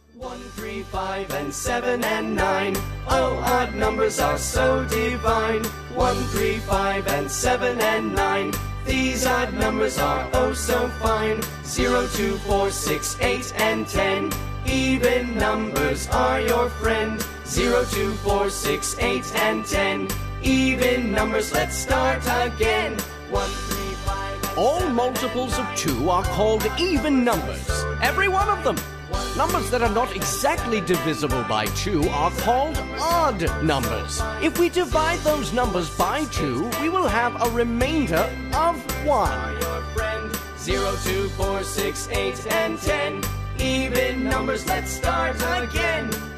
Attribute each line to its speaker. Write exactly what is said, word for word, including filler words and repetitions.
Speaker 1: One, three, five, and seven, and nine. Oh, odd numbers are so divine. One, three, five, and seven, and nine. These odd numbers are oh so fine. Zero, two, four, six, eight, and ten. Even numbers are your friend. Zero, two, four, six, eight, and ten. Even numbers, let's start again. One, three, five, and
Speaker 2: All
Speaker 1: seven,
Speaker 2: multiples
Speaker 1: and
Speaker 2: of two are called even numbers. Every one of them. Numbers that are not exactly divisible by two are called odd numbers. If we divide those numbers by two, we will have a remainder of one.
Speaker 1: are your friend. Zero, two, four, six, eight, and ten. Even numbers, let's start again.